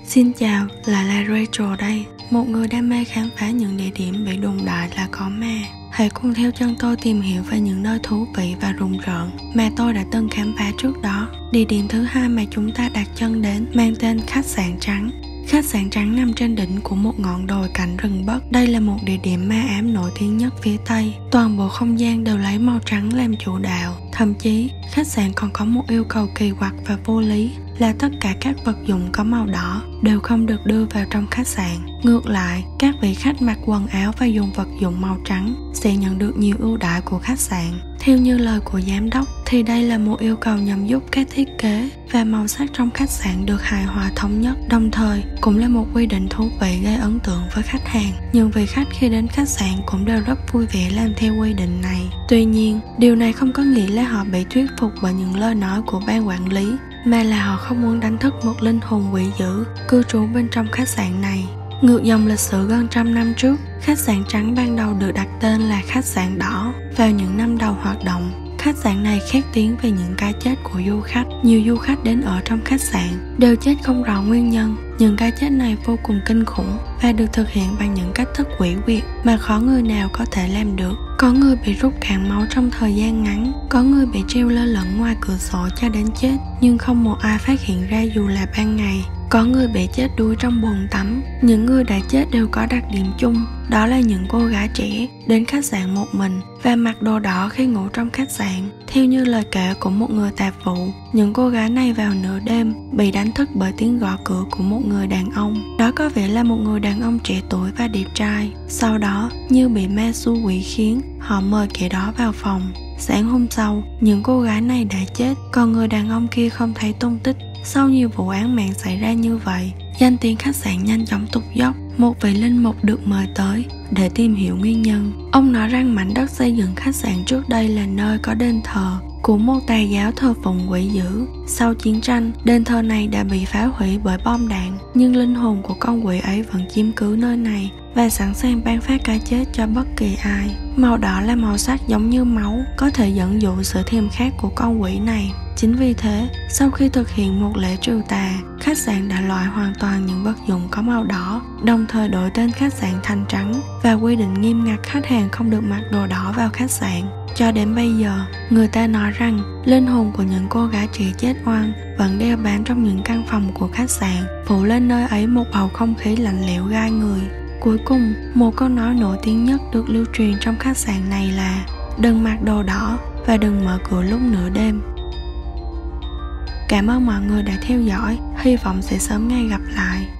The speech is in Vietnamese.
Xin chào, lại là Rachel đây, một người đam mê khám phá những địa điểm bị đồn đại là có ma. Hãy cùng theo chân tôi tìm hiểu về những nơi thú vị và rùng rợn mà tôi đã từng khám phá trước đó. Địa điểm thứ hai mà chúng ta đặt chân đến mang tên Khách sạn Trắng. Khách sạn Trắng nằm trên đỉnh của một ngọn đồi cạnh rừng Bắc. Đây là một địa điểm ma ám nổi tiếng nhất phía Tây. Toàn bộ không gian đều lấy màu trắng làm chủ đạo. Thậm chí, khách sạn còn có một yêu cầu kỳ quặc và vô lý là tất cả các vật dụng có màu đỏ đều không được đưa vào trong khách sạn. Ngược lại, các vị khách mặc quần áo và dùng vật dụng màu trắng sẽ nhận được nhiều ưu đãi của khách sạn. Theo như lời của giám đốc thì đây là một yêu cầu nhằm giúp các thiết kế và màu sắc trong khách sạn được hài hòa thống nhất, đồng thời cũng là một quy định thú vị gây ấn tượng với khách hàng. Nhưng vị khách khi đến khách sạn cũng đều rất vui vẻ làm theo quy định này. Tuy nhiên, điều này không có nghĩa là họ bị thuyết phục bởi những lời nói của ban quản lý, mà là họ không muốn đánh thức một linh hồn quỷ dữ cư trú bên trong khách sạn này. Ngược dòng lịch sử gần trăm năm trước, khách sạn Trắng ban đầu được đặt tên là Khách sạn Đỏ. Vào những năm đầu hoạt động, khách sạn này khét tiếng về những cái chết của du khách. Nhiều du khách đến ở trong khách sạn đều chết không rõ nguyên nhân. Những cái chết này vô cùng kinh khủng và được thực hiện bằng những cách thức quỷ quyệt mà khó người nào có thể làm được. Có người bị rút cạn máu trong thời gian ngắn, có người bị treo lơ lửng ngoài cửa sổ cho đến chết nhưng không một ai phát hiện ra dù là ban ngày. Có người bị chết đuối trong bồn tắm. Những người đã chết đều có đặc điểm chung, đó là những cô gái trẻ đến khách sạn một mình và mặc đồ đỏ khi ngủ trong khách sạn. Theo như lời kể của một người tạp vụ, những cô gái này vào nửa đêm bị đánh thức bởi tiếng gõ cửa của một người đàn ông. Đó có vẻ là một người đàn ông trẻ tuổi và đẹp trai. Sau đó, như bị ma xui quỷ khiến, họ mời kẻ đó vào phòng. Sáng hôm sau, những cô gái này đã chết, còn người đàn ông kia không thấy tung tích. Sau nhiều vụ án mạng xảy ra như vậy, danh tiếng khách sạn nhanh chóng tụt dốc. Một vị linh mục được mời tới để tìm hiểu nguyên nhân. Ông nói rằng mảnh đất xây dựng khách sạn trước đây là nơi có đền thờ của một tà giáo thờ phụng quỷ dữ. Sau chiến tranh, đền thờ này đã bị phá hủy bởi bom đạn, nhưng linh hồn của con quỷ ấy vẫn chiếm cứ nơi này và sẵn sàng ban phát cái chết cho bất kỳ ai. Màu đỏ là màu sắc giống như máu, có thể dẫn dụ sự thèm khát của con quỷ này. Chính vì thế, sau khi thực hiện một lễ trừ tà, khách sạn đã loại hoàn toàn những vật dụng có màu đỏ, đồng thời đổi tên khách sạn thành Trắng và quy định nghiêm ngặt khách hàng không được mặc đồ đỏ vào khách sạn. Cho đến bây giờ, người ta nói rằng linh hồn của những cô gái trẻ chết oan vẫn đeo bám trong những căn phòng của khách sạn, phủ lên nơi ấy một bầu không khí lạnh lẽo gai người. Cuối cùng, một câu nói nổi tiếng nhất được lưu truyền trong khách sạn này là: đừng mặc đồ đỏ và đừng mở cửa lúc nửa đêm. Cảm ơn mọi người đã theo dõi, hy vọng sẽ sớm ngày gặp lại.